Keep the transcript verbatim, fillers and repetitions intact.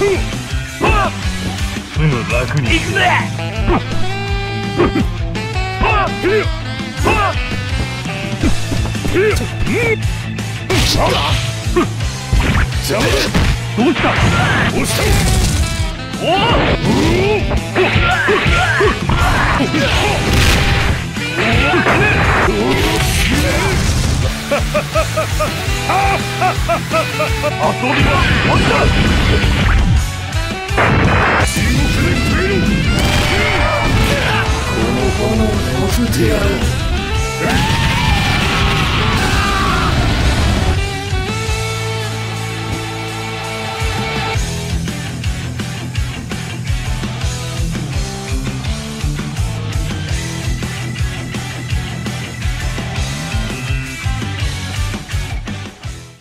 すぐ楽に行くぜ。どうした？どうした？おお！遊びは終わった。地獄で食える。この炎を乗せてやろう。